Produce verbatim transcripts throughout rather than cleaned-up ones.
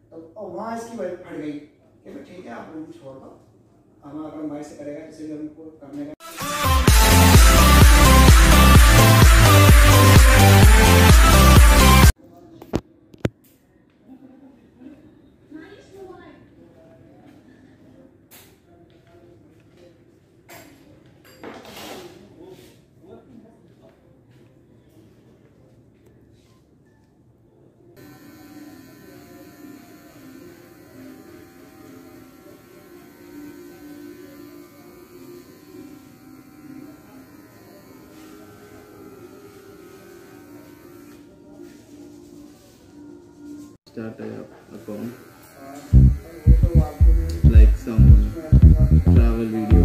तो वहाँ इसकी वाइफ फट गई कि भाई ठीक है आप रूम छोड़ दो, हम अगर हमारे से करेगा किसी भी उनको करने का। Start a account like some travel video.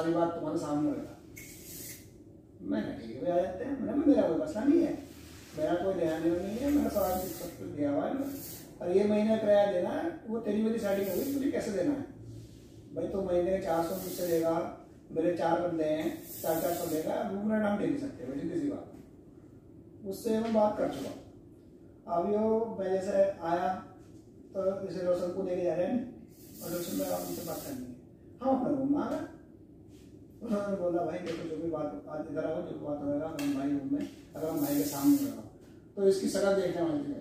सारी बात तुम्हारे सामने होगा। मैंने ठीक है आ जाते हैं, मैंने मेरा कोई मसला नहीं है, मेरा कोई लेना देना नहीं है, मैंने सारा कुछ सब कुछ दिया हुआ है। और ये महीने किराया देना है, वो तेरी मेरी सेटिंग होगी, तुझे कैसे देना है भाई? तो महीने के चार सौ मुझसे लेगा, मेरे चार बंदे हैं, चार चार सौ लेगा, रूम रेंट हम दे नहीं सकते भाई, सीधी सी बात। उससे मैं बात कर चुका। अब यो मैं जैसे आया तो जैसे रोशन को लेके जा रहे हैं और रोशन में उनसे बात करनी है, हम अपना रूम में आ गए। उन्होंने बोला भाई देखो जो भी बात आज इधर आओ, जो बात होगा हम भाई रूम में, अगर हम भाई के सामने होगा तो इसकी शक्ल देखने वाली थी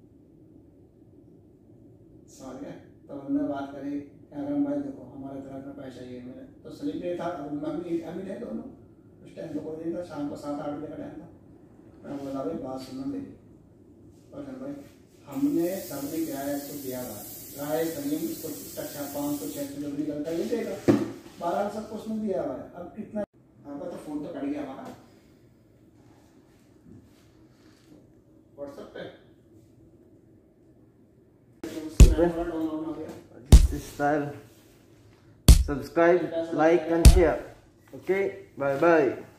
समझ गए। तो उन्होंने बात करी अगर हम भाई देखो हमारे तरफ में पैसा ये मेरे तो सलीम नहीं था, अभी अभी थे दोनों, उस टाइम तो कोई नहीं था, शाम को सात आठ बजे का टाइम था। मैं बोला भाई बात सुनना मेरी, और भाई हमने सबने किराया इसको दिया था, किराए सलीम इसको अच्छा पाँच सौ छः सौ जो भी निकलता है ये देगा, बारह सब कुछ नहीं दिया हुआ है। अब कितना आपका तो फोन तो कट गया हमारा व्हाट्सएप पे style. Subscribe, like and share. Okay, bye bye.